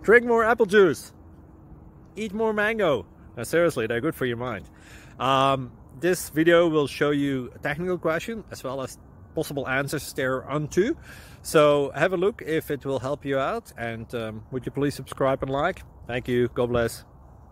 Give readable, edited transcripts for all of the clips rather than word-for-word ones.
Drink more apple juice. Eat more mango. No, seriously, they're good for your mind. This video will show you a technical question as well as possible answers thereunto. So have a look if it will help you out, and would you please subscribe and like? Thank you. God bless.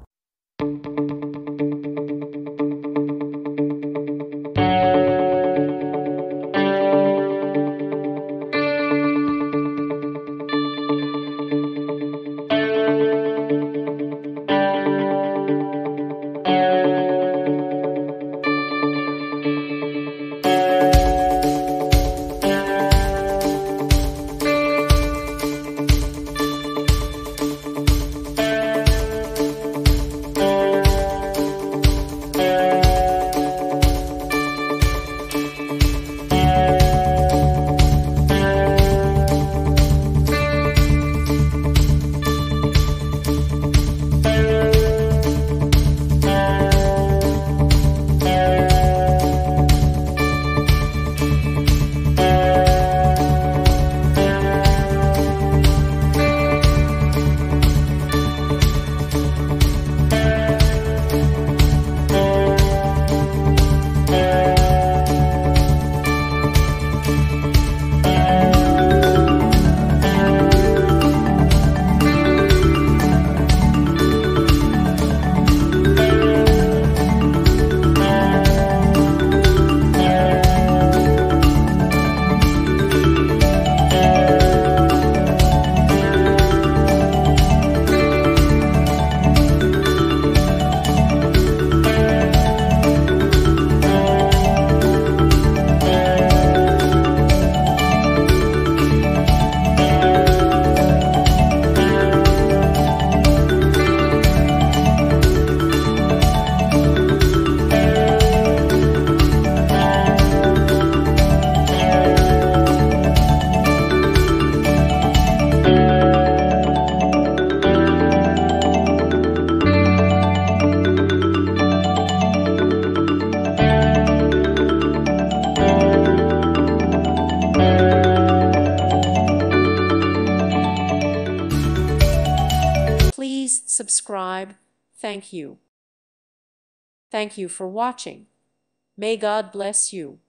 Please subscribe. Thank you. Thank you for watching. May God bless you.